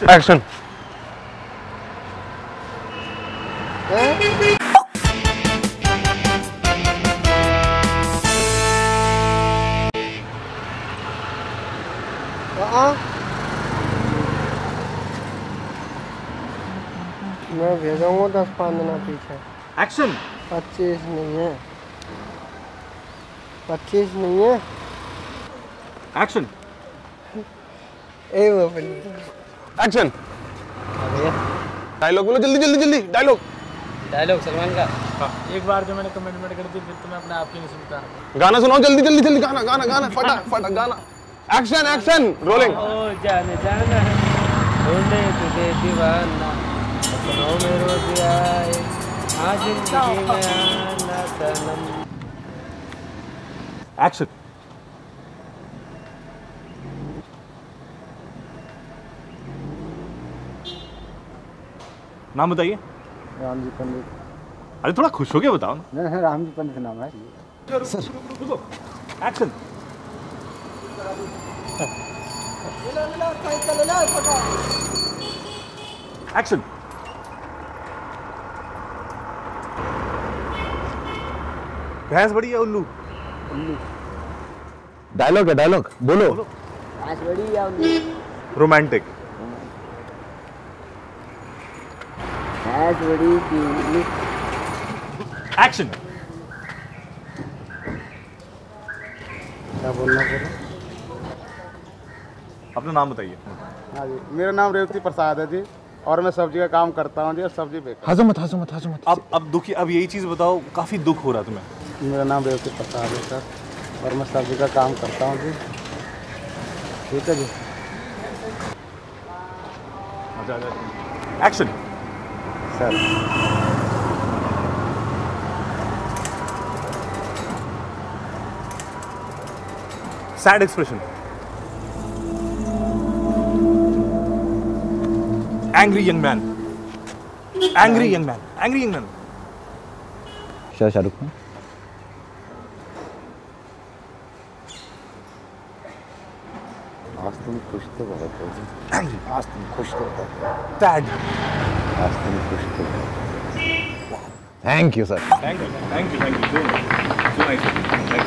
Action. मैं भेजूंगा 10-5 दिन पीछे। एक्शन। 25 नहीं है, 25 नहीं है। एक्शन। एक्शन। डायलॉग बोलो जल्दी जल्दी जल्दी। डायलॉग सलमान का। हाँ। एक बार जो मैंने कमिटमेंट कर दी फिर तो मैं अपने आप की नहीं सुनता। गाना सुनाओ जल्दी जल्दी जल्दी। गाना गाना गाना फटा फटा गाना। Action action rolling. ओ जाने जाना ढूंढे तुझे दीवाना सपनों में रोज आए आज जिंदगी में आना सनम। एक्शन। नाम बताइए। रामजी पंडित। अरे थोड़ा खुश हो गया बताओ ना। नहीं रामजी पंडित नाम है। रुको। एक्शन। एक्शन। भैंस बड़ी है उल्लू। डायलॉग है डायलॉग बोलो। भैंस बड़ी या उल्लू? रोमांटिक। भैंस बड़ी की उल्लू। एक्शन। क्या बोलना पड़ा? अपना नाम बताइए। हाँ जी, मेरा नाम रेवती प्रसाद है जी और मैं सब्जी का काम करता हूँ जी और सब्जी बेचता हूँ। हजमत। अब दुखी अब यही चीज बताओ, काफी दुख हो रहा तुम्हें। मेरा नाम रेवती प्रसाद है सर और मैं सब्जी का काम करता हूँ जी। ठीक है जी। Action. Sir sad expression. Angry young man. Shahrukh Khan. आज तुम खुश तो बहुत हो। आज तुम खुश तो हो। सैड। आज तुम खुश तो बहुत। Thank you sir. Thank you so nice.